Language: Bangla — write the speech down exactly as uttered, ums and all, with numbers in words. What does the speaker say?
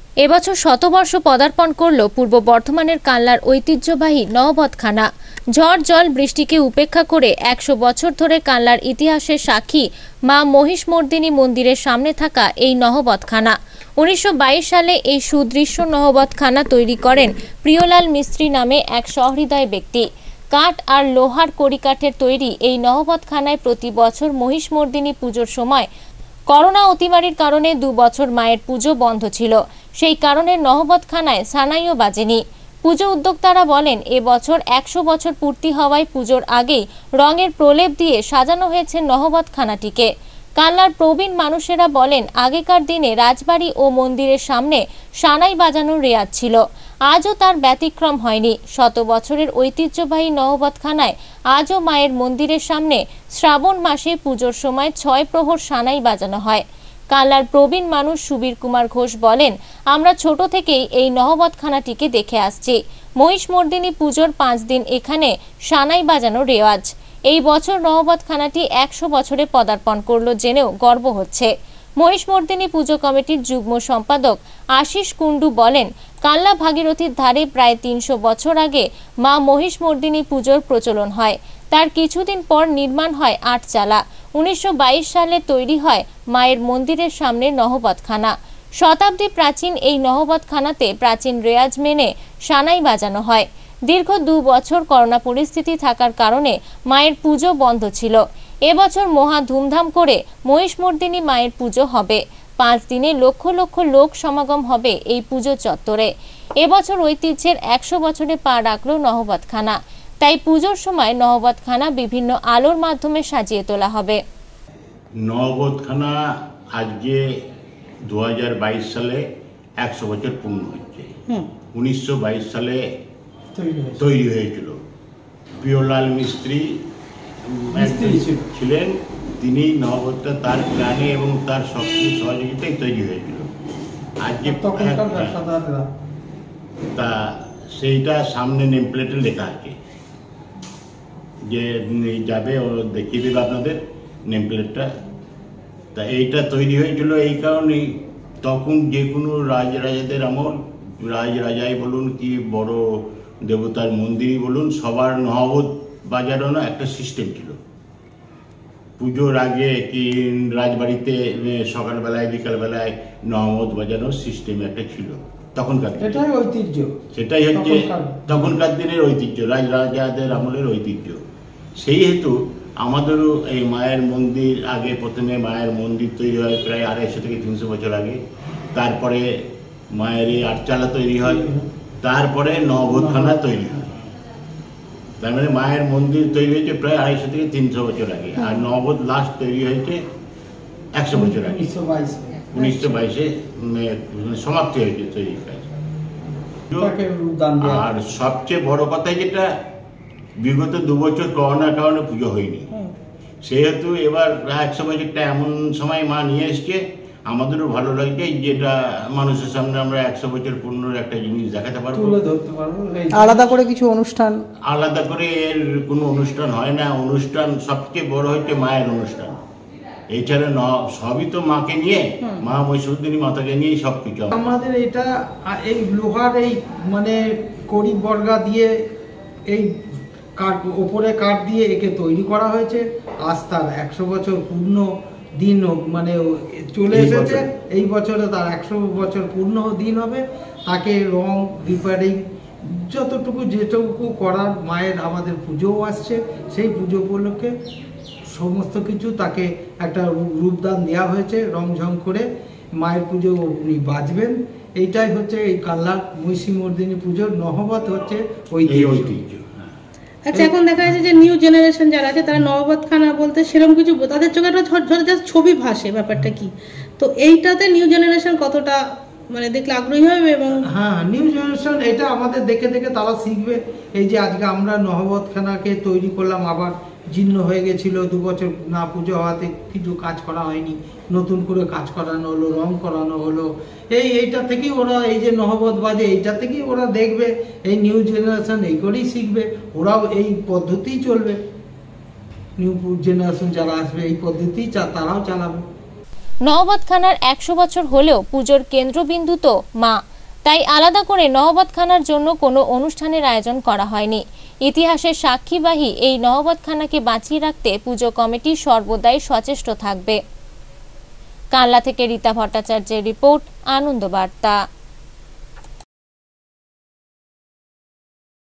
এবছর শতবর্ষ পদার্পণ করল পূর্ব বর্ধমানের কানলার ঐতিহ্যবাহী নহবতখানা। ঝড় জল বৃষ্টিকে উপেক্ষা করে একশো বছর ধরে কানলার ইতিহাসের সাক্ষী মা মহিষমর্দিনী মন্দিরের সামনে থাকা এই নহবতখানা। উনিশশো বাইশ সালে এই সুদৃশ্য নহবতখানা তৈরি করেন প্রিয়লাল মিস্ত্রি নামে এক সহৃদয় ব্যক্তি। কাঠ আর লোহার কড়িকাঠের তৈরি এই নহবতখানায় প্রতি বছর মহিষমর্দিনী পুজোর সময় করোনা অতিমারির কারণে দু বছর মায়ের পুজো বন্ধ ছিল। সেই কারণে নহবতখানায় সানাইও বাজেনি। পুজো উদ্যোক্তারা বলেন, এবছর একশো বছর পূর্তি হওয়ায় পুজোর আগেই রঙের প্রলেপ দিয়ে সাজানো হয়েছে নহবতখানাটিকে। কানলার প্রবীণ মানুষেরা বলেন, আগেকার দিনে রাজবাড়ি ও মন্দিরের সামনে সানাই বাজানোর রেয়াজ ছিল, আজও তার ব্যতিক্রম হয়নি। শত বছরের ঐতিহ্যবাহী নহবতখানায় আজও মায়ের মন্দিরের সামনে শ্রাবণ মাসে পুজোর সময় ছয় প্রহর সানাই বাজানো হয়। কানলার প্রবীণ মানুষ সুবীর কুমার ঘোষ বলেন, আমরা ছোট থেকেই এই নহবতখানাটিকে দেখে আসছি। মহিষমর্দিনী পুজোর পাঁচ দিন এখানে সানাই বাজানোর রেওয়াজ। এই বছর নহবতখানাটি একশো বছরে পদার্পণ করলো জেনেও গর্ব হচ্ছে। মহিষমর্দিনী পুজো কমিটির যুগ্ম সম্পাদক আশিস কুন্ডু বলেন, কানলা ভাগীরথীর ধারে প্রায় তিনশো বছর আগে মা মহিষমর্দিনী পুজোর প্রচলন হয়। তার কিছুদিন পর নির্মাণ হয় আটচালা। উনিশশো বাইশ সালে তৈরি হয় মায়ের মন্দিরের সামনে নহবতখানা। শতাব্দী প্রাচীন এই নহবতখানাতে প্রাচীন রেয়াজ মেনে সানাই বাজানো হয়। দীর্ঘ দু বছর করোনা পরিস্থিতি থাকার কারণে মায়ের পুজো বন্ধ ছিল। এবছর মহা ধুমধাম করে মহিষমর্দিনী মায়ের পুজো হবে। পাঁচ দিনে লক্ষ লক্ষ লোক সমাগম হবে এই পুজো চত্বরে। এবছর ঐতিহ্যের একশো বছরে পা রাখল নহবতখানা। তাই পুজোর সময় নহবতখানা বিভিন্ন আলোর মাধ্যমে সাজিয়ে তোলা হবে। নহবতখানা আজকে দু হাজার বাইশ সালে একশো বছর পূর্ণ হচ্ছে। উনিশশো বাইশ সালে তৈরি হয়েছিল। প্রিয়লাল মিস্ত্রি ছিলেন, তিনি নহবতটা তার প্ল্যানে এবং তার শক্তি সহযোগিতায় তৈরি হয়েছিল। আজকে তা সেইটা সামনে নেম প্লেটে লেখা আছে, যে যাবে ও দেখিয়ে দেবে আপনাদের নেম প্লেটটা। তা এইটা তৈরি হয়েছিল এই কারণেই, তখন যে কোনো রাজ রাজাদের আমল, রাজ রাজাই বলুন কি বড় দেবতার মন্দিরই বলুন, সবার নহবত বাজানো একটা সিস্টেম ছিল। পুজোর আগে কি রাজবাড়িতে সকালবেলায় বিকালবেলায় নহবত বাজানোর সিস্টেম একটা ছিল তখনকার, এটাই ঐতিহ্য, সেটাই হচ্ছে তখনকার দিনের ঐতিহ্য, রাজ রাজাদের আমলের ঐতিহ্য। সেই হেতু আমাদেরও এই মায়ের মন্দির আগে প্রথমে মায়ের মন্দির তৈরি হয় প্রায় আড়াইশো থেকে তিনশো বছর আগে। তারপরে মায়ের এই আটচালা তৈরি হয়, তারপরে নহবতখানা তৈরি হয়। তার মানে মায়ের মন্দির তৈরি হয়েছে প্রায় আড়াইশো থেকে তিনশো বছর আগে, আর নহবত লাস্ট তৈরি হয়েছে একশো বছর আগে, উনিশশো বাইশে সমাপ্তি হয়েছে তৈরি কাজ। আর সবচেয়ে বড় কথা যেটা, বিগত দু বছর করোনার কারণে পুজো হয়নি, সেহেতু এবার একশো বছরটা এমন সময় মা নিয়ে এসছে, আমাদেরও ভালো লাগছে যেটা মানুষের সামনে আমরা একশো বছর পূর্ণ একটা জিনিস দেখাতে পারবো। আলাদা করে কিছু অনুষ্ঠান, আলাদা করে এর কোনো অনুষ্ঠান হয় না। অনুষ্ঠান সবচেয়ে বড় হচ্ছে মায়ের অনুষ্ঠান। এছাড়া ন সবই তো মাকে নিয়ে, মা মহিষমর্দিনী মাতাকে নিয়ে সব কিছু। আমাদের এটা এই লোহার এই মানে কড়ি বর্গা দিয়ে এই কাঠ ওপরে কাঠ দিয়ে একে তৈরি করা হয়েছে। আজ তার একশো বছর পূর্ণ দিন মানে চলে এসেছে। এই বছরে তার একশো বছর পূর্ণ দিন হবে। তাকে রং রিপেয়ারিং যতটুকু যেটুকু করার, মায়ের আমাদের পুজোও আসছে, সেই পুজো উপলক্ষে সমস্ত কিছু তাকে একটা রূপদান দেওয়া হয়েছে। রংঝং করে মায়ের পুজো উনি বাজবেন। এইটাই হচ্ছে এই কানলার মহিষমর্দিনী পুজোর নহবত হচ্ছে ঐতিহ্য। আচ্ছা, এখন দেখা যাচ্ছে যে নিউ জেনারেশন যারা আছে তারা নহবতখানা বলতে সেরকম কিছু, তাদের চোখে একটা জাস্ট ছবি ভাসে, ব্যাপারটা কি? তো এইটাতে নিউ জেনারেশন কতটা মানে দেখলে আগ্রহী হবে? এবং হ্যাঁ, নিউ জেনারেশন এটা আমাদের দেখে দেখে তারা শিখবে। এই যে আজকে আমরা নহবতখানাকে তৈরি করলাম, আবার জীর্ণ হয়ে গেছিল, দু বছর না পুজো হওয়াতে কিছু কাজ করা হয়নি, নতুন করে কাজ করানো হলো, রং করানো হলো। এই এইটা থেকেই ওরা এই যে নহবত বাজে, এইটা থেকেই ওরা দেখবে। এই নিউ জেনারেশন এই করেই শিখবে, ওরাও এই পদ্ধতিই চলবে। নিউ জেনারেশন যারা আসবে এই পদ্ধতিই তারাও চালাবে। নহবত খানার একশো বছর হলেও পুজোর কেন্দ্রবিন্দু তো মা, তাই আলাদা করে নহবত খানার জন্য কোনো অনুষ্ঠানের আয়োজন করা হয়নি। ইতিহাসের সাক্ষীবাহী এই নহবত খানাকে বাঁচিয়ে রাখতে পুজো কমিটি সর্বদাই সচেষ্ট থাকবে। কানলা থেকে রীতা ভট্টাচার্যের রিপোর্ট, আনন্দ বার্তা।